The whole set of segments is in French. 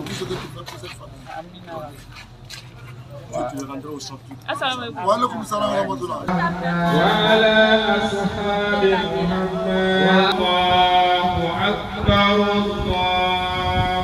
tout ce que tu fais pour cette famille. Tu le rendras au centre. Assalamu alaikum. Wa alaikum salam wa rahmatullah. وعلى أصحاب محمد الله أكبر الله.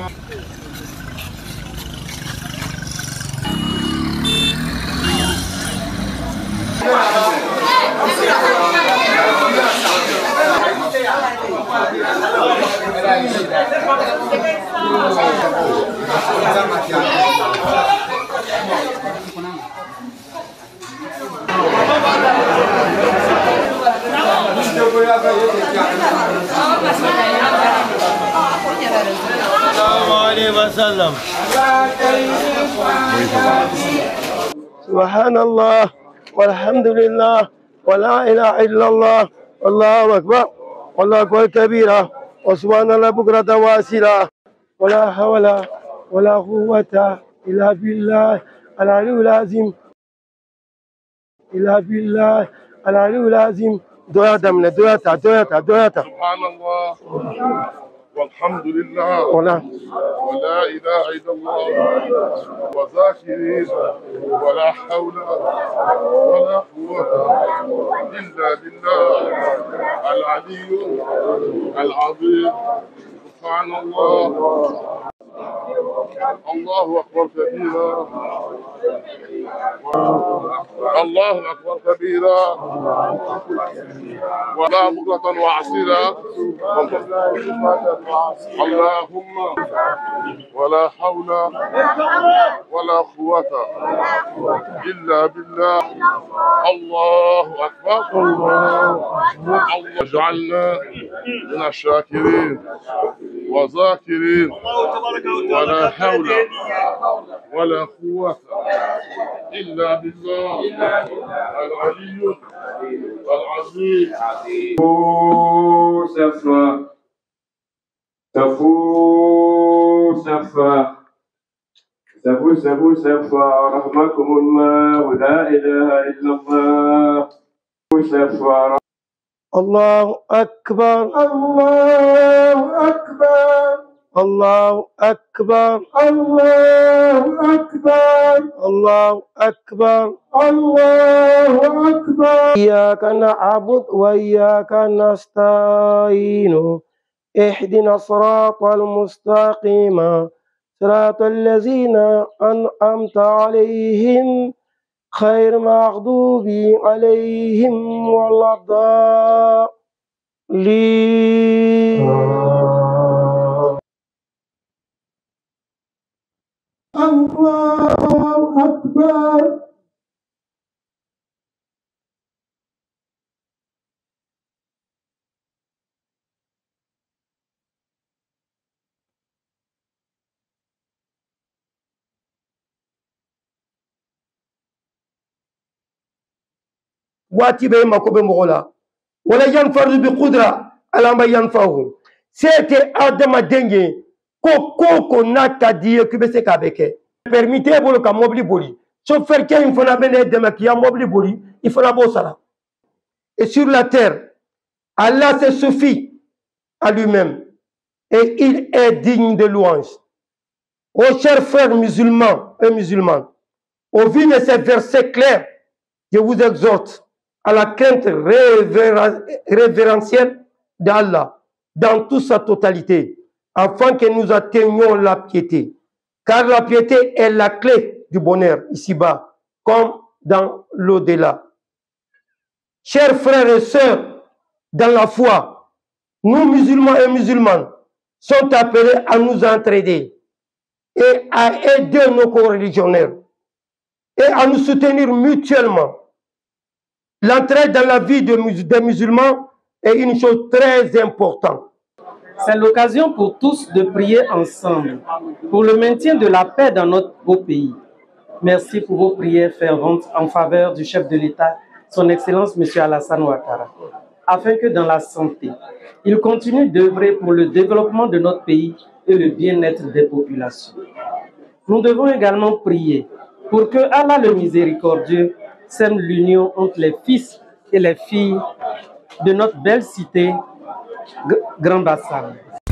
سبحان الله والحمد لله ولا إله إلا الله والله أكبر والله أكبر كبيرا وسبحان الله بكرة واسلا ولا حول ولا قوة إلا بالله العلي العظيم إلا بالله العلي العظيم دوياتا من دوياتا سبحان الله والحمد لله ولا إله إلا الله وذاكرين ولا حول ولا قوة إلا بالله العلي العظيم سبحان الله الله أكبر كبيرا الله أكبر كبيرا ولا بكرة وعصيرا اللهم ولا حول ولا قوة إلا بالله الله أكبر الله اجعلنا من الشاكرين وذاكرين ولا حول ولا قوة إلا بالله العلي العظيم. سفا رحمكم الله ولا إله إلا الله. سفا الله أكبر الله أكبر الله أكبر الله أكبر الله أكبر الله أكبر. إياك نعبد وإياك نستعين اهدنا الصراط المستقيم صراط الذين أنعمت عليهم خير مغضوب عليهم ولا الضالين. الله أكبر. واتي بي مكوب مغلا ولا ينفر بقدرة على ما ينفعه. C'était Adama Dengue ko nata die kubese kabeke. Permettez bolo ka mobili boli. Chauffeur qui il faut la bene de makia mobili boli, il faut la bossala. Et sur la terre, Allah se suffit à lui-même et il est digne de louange. Ô chers frères musulmans et musulmanes, au vu de ces versets clairs, je vous exhorte à la crainte révérentielle d'Allah dans toute sa totalité, afin que nous atteignions la piété. Car la piété est la clé du bonheur ici-bas, comme dans l'au-delà. Chers frères et sœurs, dans la foi, nous musulmans et musulmanes sont appelés à nous entraider et à aider nos co-religionnaires et à nous soutenir mutuellement. L'entraide dans la vie des musulmans est une chose très importante. C'est l'occasion pour tous de prier ensemble pour le maintien de la paix dans notre beau pays. Merci pour vos prières ferventes en faveur du chef de l'État, son Excellence M. Alassane Ouattara, afin que dans la santé, il continue d'œuvrer pour le développement de notre pays et le bien-être des populations. Nous devons également prier pour que Allah le miséricordieux sème l'union entre les fils et les filles de notre belle cité Grand Bassam.